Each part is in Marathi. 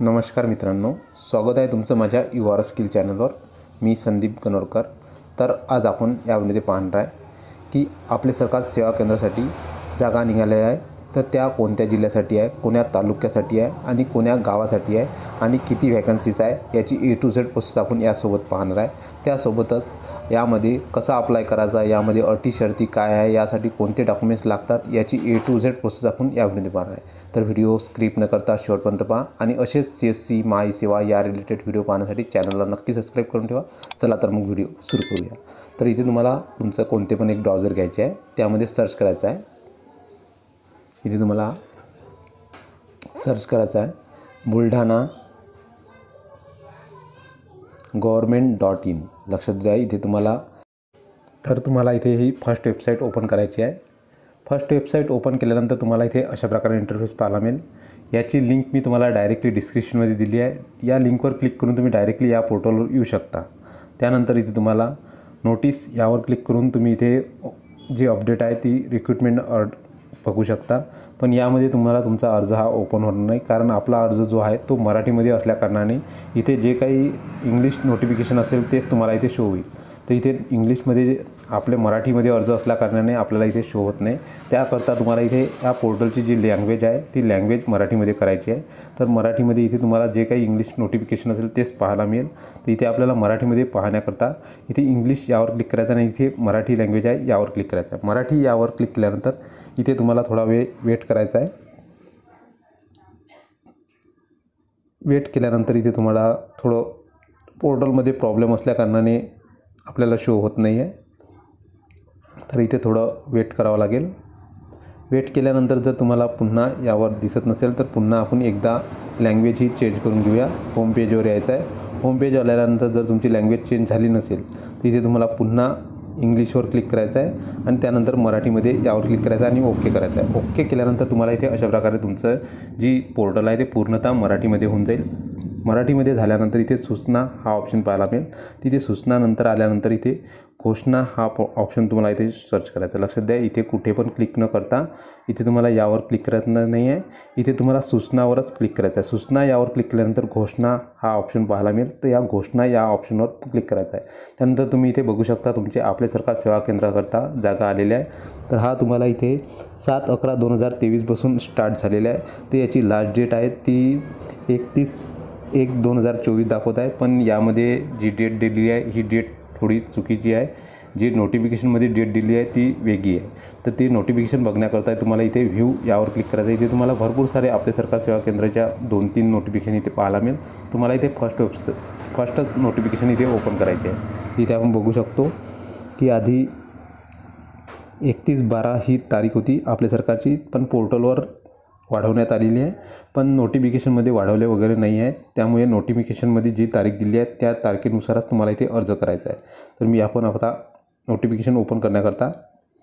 नमस्कार मित्रांनो, स्वागत आहे तुमचं माझ्या युवा स्किल चॅनलवर। मी संदीप गणोरकर। तर आज आपण यामध्ये पाहणार आहे की आपले सरकार सेवा केंद्रासाठी जागा निघाल्या आहे, तर त्या कोणत्या जिल्ह्यासाठी आहे, कोण्या तालुक्यासाठी आहे आणि कोण्या गावासाठी आहे आणि किती वॅकन्सीज आहे याची A to Z प्रोसेस आपण यासोबत पाहणार आहे। त्यासोबतच यामध्ये कसा अप्लाय करायचा, यामध्ये अटी शर्ती काय आहे, यासाठी कोणते डॉक्युमेंट्स लागतात याची A to Z प्रोसेस आपण यामध्ये पाहणार आहे। तर व्हिडिओ स्क्रिप्ट न करता शेवटपर्यंत पहा आणि असेच CSC माई सेवा या रिलेटेड व्हिडिओ पाहण्यासाठी चॅनलला नक्की सबस्क्राईब करून ठेवा। चला तर मग व्हिडिओ सुरू करूया। तर इथे तुम्हाला तुमचं कोणते पण एक ब्राउझर घ्यायचे आहे, त्यामध्ये सर्च करायचं आहे। इथे तुम्हाला सर्च करायचं आहे बुलढाणा government.in। लक्षात घ्या, इथे तुम्हाला इथे ही फर्स्ट वेबसाईट ओपन करायची आहे। फर्स्ट वेबसाईट ओपन केल्यानंतर तुम्हाला इथे अशा प्रकारे इंटरफेस पाहायला मिळेल। याची लिंक मी तुम्हाला डायरेक्टली डिस्क्रिप्शनमध्ये दिली आहे। या लिंकवर क्लिक करून तुम्ही डायरेक्टली या पोर्टलवर येऊ शकता। त्यानंतर इथे तुम्हाला नोटीस यावर क्लिक करून तुम्ही इथे जी अपडेट आहे ती रिक्रुटमेंट बघू शकता। पण यामध्ये तुम्हाला तुमचा अर्ज हा ओपन होणार नाही, कारण आपला अर्ज जो आहे तो मराठीमध्ये असल्याकारणाने इथे जे काही इंग्लिश नोटिफिकेशन असेल तेच तुम्हाला इथे शो होईल। तर इथे इंग्लिशमध्ये आपले मराठीमध्ये अर्ज असल्याकारणाने आपल्याला इथे शो होत नाही। त्याकरता तुम्हाला इथे या पोर्टलची जी लँग्वेज आहे ती लँग्वेज मराठीमध्ये करायची आहे। तर मराठीमध्ये इथे तुम्हाला जे काही इंग्लिश नोटिफिकेशन असेल तेच पाहायला मिळेल। तर इथे आपल्याला मराठीमध्ये पाहण्याकरता इथे इंग्लिश यावर क्लिक करायचं आणि इथे मराठी लँग्वेज आहे यावर क्लिक करायचं आहे। मराठी यावर क्लिक केल्यानंतर इथे तुम्हाला थोडा वेळ वेट करायचा आहे। वेट केल्यानंतर इथे तुम्हाला थोडं पोर्टलमध्ये प्रॉब्लेम असल्याकारणाने आपल्याला शो होत नाही आहे, तर इथे थोडं वेट करावं लागेल। वेट केल्यानंतर जर तुम्हाला पुन्हा यावर दिसत नसेल तर पुन्हा आपण एकदा लँग्वेज ही चेंज करून घेऊया। होम पेजवर यायचं आहे। होम पेज आल्यानंतर जर तुमची लँग्वेज चेंज झाली नसेल तर इथे तुम्हाला पुन्हा इंग्लिशवर क्लिक करायचं आहे आणि त्यानंतर मराठीमध्ये यावर क्लिक करायचं आहे आणि ओके करायचं आहे। ओके केल्यानंतर तुम्हाला इथे अशा प्रकारे तुमचं जी पोर्टल आहे ते पूर्णतः मराठीमध्ये होऊन जाईल। मराठीमध्ये झाल्यानंतर इथे सूचना हा ऑप्शन पाहायला मिळेल। तिथे सूचनानंतर आल्यानंतर इथे घोषणा हा ऑप्शन तुम्हाला इथे सर्च करायचा। लक्षात द्या, इथे कुठे पण क्लिक न करता इथे तुम्हाला यावर क्लिक करायचं नाही आहे, इथे तुम्हाला सूचनावरच क्लिक करायचं आहे। सूचना यावर क्लिक केल्यानंतर घोषणा हा ऑप्शन पाहायला मिळेल, तर या घोषणा या ऑप्शनवर क्लिक करायचं आहे। त्यानंतर तुम्ही इथे बघू शकता तुमचे आपले सरकार सेवा केंद्राकरता जागा आलेल्या आहे। तर हा तुम्हाला इथे 7/11/2023 पासून स्टार्ट झालेला आहे। तर याची लास्ट डेट आहे ती 31/1/2024 दाखवत आहे, पण यामध्ये जी डेट दिली आहे ही डेट थोडी चुकीची आहे। जी नोटिफिकेशनमध्ये डेट दिली आहे ती वेगळी आहे। तर ती नोटिफिकेशन बघण्याकरता तुम्हाला इथे व्ह्यू यावर क्लिक करायचं आहे। इथे तुम्हाला भरपूर सारे आपले सरकार सेवा केंद्राच्या 2-3 नोटिफिकेशन इथे पाहायला मिळेल। तुम्हाला इथे फर्स्ट नोटिफिकेशन इथे ओपन करायचे आहे। इथे आपण बघू शकतो की आधी 31/12 ही तारीख होती आपल्या सरकारची, पण पोर्टलवर वाढवण्यात आलेली आहे, पण नोटिफिकेशनमध्ये वाढवले वगैरे नाही आहे। त्यामुळे नोटिफिकेशनमध्ये जी तारीख दिली आहे त्या तारखेनुसारच तुम्हाला इथे अर्ज करायचा आहे। तर मी आपण आता नोटिफिकेशन ओपन करण्याकरता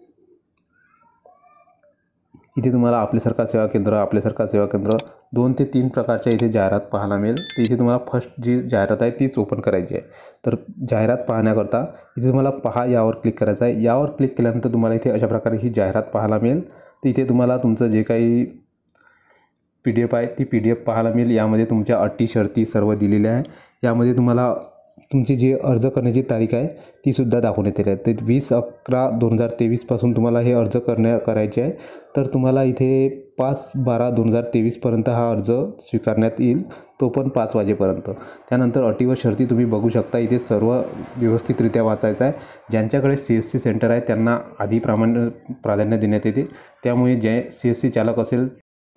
इथे तुम्हाला आपले सरकार सेवा केंद्र 2 ते 3 प्रकारच्या इथे जाहिरात पाहायला मिळेल। तर इथे तुम्हाला फर्स्ट जी जाहिरात आहे तीच ओपन करायची आहे। तर जाहिरात पाहण्याकरता इथे तुम्हाला पहा यावर क्लिक करायचं आहे। यावर क्लिक केल्यानंतर तुम्हाला इथे अशा प्रकारे ही जाहिरात पाहायला मिळेल। तर इथे तुम्हाला तुमचं जे काही PDF आहे ती PDF पाहायला मिळेल। यामध्ये तुमच्या अटी शर्ती सर्व दिलेल्या आहे। यामध्ये तुम्हाला तुमची जी अर्ज करण्याची तारीख आहे तीसुद्धा दाखवण्यात येईल आहे। तर 20/11/2023 पासून तुम्हाला हे अर्ज करायचे आहे। तर तुम्हाला इथे 5/12/2023 पर्यंत हा अर्ज स्वीकारण्यात येईल, तो पण 5 वाजेपर्यंत। त्यानंतर अटी व शर्ती तुम्ही बघू शकता। इथे सर्व व्यवस्थितरित्या वाचायचं आहे। ज्यांच्याकडे CSC सेंटर आहे त्यांना आधी प्राधान्य देण्यात येते। त्यामुळे जे CSC चालक असेल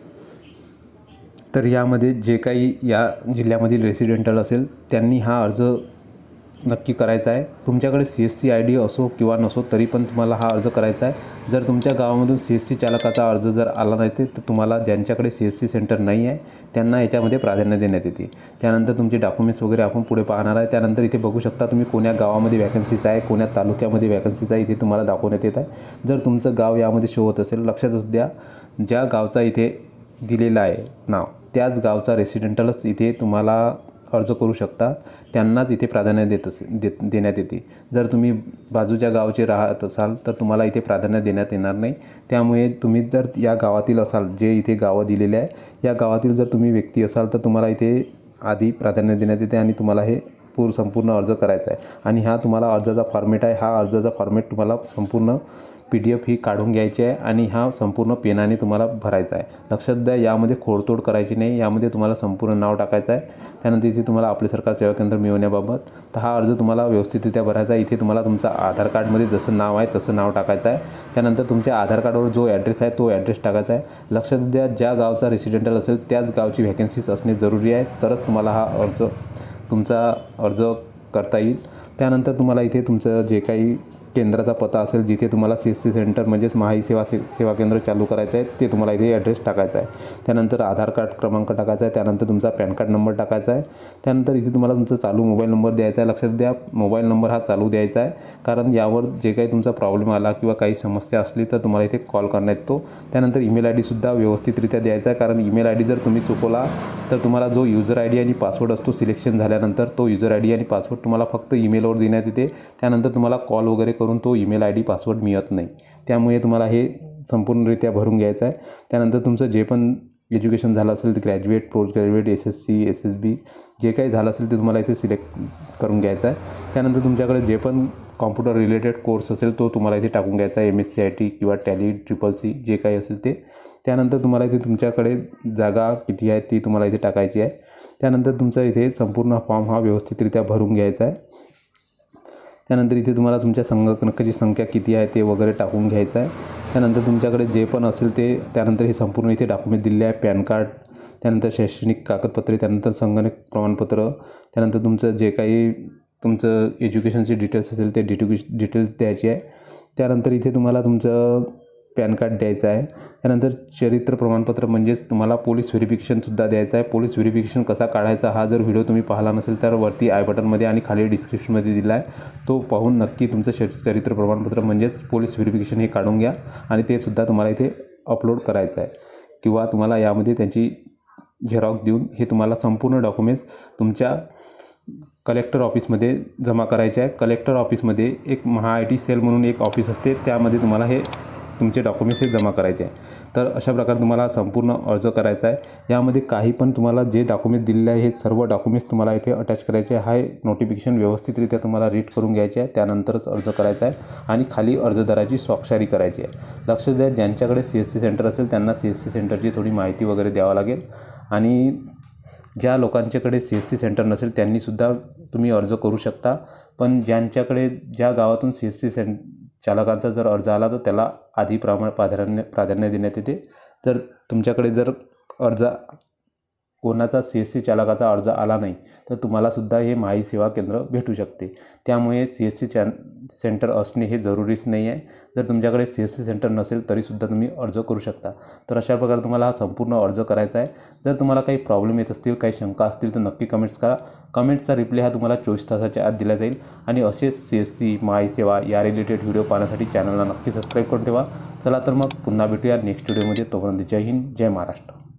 तर यामध्ये जे काही या जिल्ह्यामधील रेसिडेंटल असेल त्यांनी हा अर्ज नक्की करायचा आहे। तुमच्याकडे CSC ID असो किंवा नसो तरी पण तुम्हाला हा अर्ज करायचा आहे। जर तुमच्या गावामधून CSC चालकाचा अर्ज जर आला नाही तर तुम्हाला ज्यांच्याकडे CSC सेंटर नाही आहे त्यांना याच्यामध्ये प्राधान्य देण्यात येते। त्यानंतर तुमचे डॉक्युमेंट्स वगैरे आपण पुढे पाहणार आहे। त्यानंतर इथे बघू शकता तुम्ही कोण्या गावामध्ये वॅकन्सीज आहे, कोण्या तालुक्यामध्ये वॅकन्सीज आहे इथे तुम्हाला दाखवण्यात येत आहे। जर तुमचं गाव यामध्ये शो होत असेल, लक्षात द्या ज्या गावचा इथे दिलेला आहे नाव त्याच गावचा रेसिडेंटलच इथे तुम्हाला अर्ज करू शकता त्यांनाच इथे प्राधान्य देण्यात येते. जर तुम्ही बाजूच्या गावचे राहत असाल तर तुम्हाला इथे प्राधान्य देण्यात येणार नाही. त्यामुळे तुम्ही जर या गावातील असाल, जे इथे गावं दिलेले आहे, या गावातील जर तुम्ही व्यक्ती असाल तर तुम्हाला इथे आधी प्राधान्य देण्यात येते आणि तुम्हाला हे संपूर्ण अर्ज करायचा आहे. आणि हा तुम्हाला अर्जाचा फॉर्मेट आहे. हा अर्जाचा फॉर्मेट तुम्हाला संपूर्ण PDF ही काढून घ्यायची आहे आणि हा संपूर्ण पेनाने तुम्हाला भरायचा आहे. लक्षात द्या, यामध्ये खोडतोड करायची नाही. यामध्ये तुम्हाला संपूर्ण नाव टाकायचं आहे. त्यानंतर इथे तुम्हाला आपले सरकार सेवा केंद्र मिळवण्याबाबत तर हा अर्ज तुम्हाला व्यवस्थितरित्या भरायचा आहे. इथे तुम्हाला तुमचा आधार कार्डमध्ये जसं नाव आहे तसं नाव टाकायचं आहे. त्यानंतर तुमच्या आधार कार्डवर जो ॲड्रेस आहे तो ॲड्रेस टाकायचा आहे. लक्षात द्या, ज्या गावचा रेसिडेंटल असेल त्याच गावची व्हॅकन्सीज असणे जरुरी आहे, तरच तुम्हाला हा तुमचा अर्ज करता येईल. त्यानंतर तुम्हाला इथे तुमचं जे काही केंद्राचा पत्ता असेल, जिथे तुम्हाला CSC सेंटर म्हणजेच महाई सेवा केंद्र चालू करायचं आहे, ते तुम्हाला इथे ॲड्रेस टाकायचा आहे. त्यानंतर आधार कार्ड क्रमांक टाकायचा आहे. त्यानंतर तुमचा पॅन कार्ड नंबर टाकायचा आहे. त्यानंतर इथे तुम्हाला तुमचा चालू मोबाईल नंबर द्यायचा आहे. लक्षात द्या, मोबाईल नंबर हा चालू द्यायचा आहे, कारण यावर जे काही तुमचा प्रॉब्लेम आला किंवा काही समस्या असली तर तुम्हाला इथे कॉल करण्यात येतो. त्यानंतर ईमेल ID सुद्धा व्यवस्थितरित्या द्यायचा आहे, कारण ईमेल ID जर तुम्ही चुकवला तर तुम्हाला जो यूजर ID आणि पासवर्ड असतो सिलेक्शन झाल्यानंतर, तो यूजर ID आणि पासवर्ड तुम्हाला फक्त ईमेलवर देण्यात येते. त्यानंतर तुम्हाला कॉल वगैरे करून तो ईमेल ID पासवर्ड मिळत नाही. त्यामुळे तुम्हाला हे संपूर्णरित्या भरून घ्यायचं आहे. त्यानंतर तुमचं जे पण एज्युकेशन झालं असेल ते graduate, post graduate, SSC, SSB जे काही झालं असेल ते तुम्हाला इथे सिलेक्ट करून घ्यायचं आहे. त्यानंतर तुमच्याकडे जे पण कॉम्प्युटर रिलेटेड कोर्स असेल तो तुम्हाला इथे टाकून घ्यायचा आहे. MSc IT किंवा टॅली, CCC जे काही असेल ते. त्यानंतर तुम्हाला इथे तुमच्याकडे जागा किती आहे ती तुम्हाला इथे टाकायची आहे. त्यानंतर तुमचा इथे संपूर्ण फॉर्म हा व्यवस्थितरित्या भरून घ्यायचा आहे. त्यानंतर इथे तुम्हाला तुमच्या संगणकाची संख्या किती आहे ते वगैरे टाकून घ्यायचं आहे. त्यानंतर तुमच्याकडे जे पण असेल ते, त्यानंतर हे संपूर्ण इथे डॉक्युमेंट दिले आहे. पॅन कार्ड, त्यानंतर शैक्षणिक कागदपत्रे, त्यानंतर संगणक प्रमाणपत्र, त्यानंतर तुमचं जे काही तुमचं एज्युकेशनचे डिटेल्स असेल ते डिटेल्स द्यायचे आहे. त्यानंतर इथे तुम्हाला तुमचं पॅन कार्ड द्यायचं आहे. त्यानंतर चरित्र प्रमाणपत्र म्हणजेच तुम्हाला पोलीस व्हेरिफिकेशनसुद्धा द्यायचं आहे. पोलीस व्हेरिफिकेशन कसा काढायचा हा जर व्हिडिओ तुम्ही पाहिला नसेल तर वरती आय बटनमध्ये आणि खाली डिस्क्रिप्शनमध्ये दिला आहे, तो पाहून नक्की तुमचं चरित्र प्रमाणपत्र म्हणजेच पोलीस व्हेरिफिकेशन हे काढून घ्या आणि ते सुद्धा तुम्हाला इथे अपलोड करायचं आहे. किंवा तुम्हाला यामध्ये त्यांची झेरॉक्स देऊन हे तुम्हाला संपूर्ण डॉक्युमेंट्स तुमच्या कलेक्टर ऑफिसमध्ये जमा करायचे आहे. कलेक्टर ऑफिसमध्ये एक महाIT सेल म्हणून एक ऑफिस असते, त्यामध्ये तुम्हाला हे तुमचे डॉक्युमेंट्स हे जमा करायचे आहे. तर अशा प्रकारे तुम्हाला संपूर्ण अर्ज करायचा आहे. यामध्ये काही पण तुम्हाला जे डॉक्युमेंट दिलेले आहे हे सर्व डॉक्युमेंट्स तुम्हाला इथे अटॅच करायचे आहे. हा नोटिफिकेशन व्यवस्थितरित्या तुम्हाला रीड करून घ्यायचे आहे, त्यानंतरच अर्ज करायचा आहे आणि खाली अर्जदाराची स्वाक्षरी करायची आहे. लक्ष द्या, ज्यांच्याकडे CSC सेंटर असेल त्यांना CSC सेंटरची थोडी माहिती वगैरे द्यावं लागेल आणि ज्या लोकांच्याकडे CSC सेंटर नसेल त्यांनीसुद्धा तुम्ही अर्ज करू शकता. पण ज्या गावातून CSC चालकांचा जर अर्ज आला तर त्याला आधी प्राधान्य देण्यात येते. जर तुमच्याकडे जर कोणाचा CSC चालकाचा अर्ज आला नाही तर तुम्हालासुद्धा हे महाई सेवा केंद्र भेटू शकते. त्यामुळे CSC सेंटर असणे हे जरुरीच नाही आहे. जर तुमच्याकडे CSC सेंटर नसेल तरीसुद्धा तुम्ही अर्ज करू शकता. तर अशा प्रकारे तुम्हाला हा संपूर्ण अर्ज करायचा आहे. जर तुम्हाला काही प्रॉब्लेम येत असतील, काही शंका असतील तर नक्की कमेंट्स करा. कमेंटचा रिप्लाय हा तुम्हाला 24 तासाच्या आत दिला जाईल. आणि असेच CSC, महाई सेवा या रिलेटेड व्हिडिओ पाहण्यासाठी चॅनलला नक्की सबस्क्राईब करून ठेवा. चला तर मग पुन्हा भेटूया नेक्स्ट व्हिडिओमध्ये. तोपर्यंत जय हिंद, जय महाराष्ट्र.